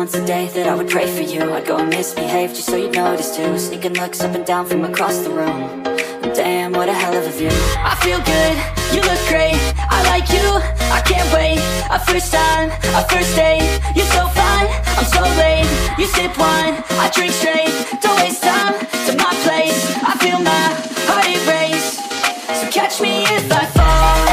once a day that I would pray for you. I'd go and misbehave just so you'd notice too. Sneaking looks up and down from across the room. Damn, what a hell of a view. I feel good, you look great, I like you, I can't wait. A first time, a first date, you're so fine, I'm so late. You sip wine, I drink straight, don't waste time to my place. I feel my heart erase, so catch me if I fall.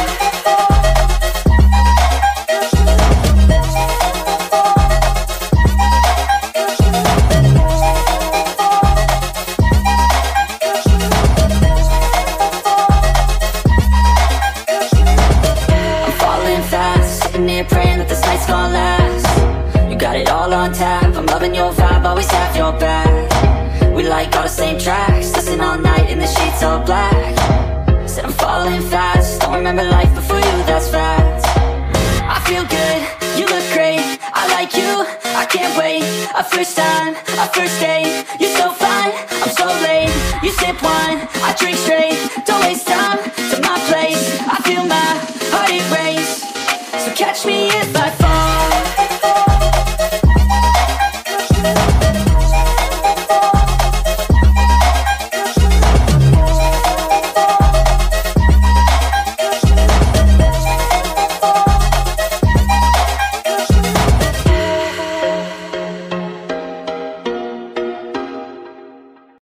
Praying that this night's gonna last. You got it all on tap, I'm loving your vibe, always have your back. We like all the same tracks, listen all night in the sheets all black. Said I'm falling fast, don't remember life before you, that's fact. I feel good, you look great, I like you, I can't wait. A first time, a first date, you're so fine, I'm so late. You sip wine, I drink straight, don't waste time to my place. I feel my heart erase, so catch me if I fall.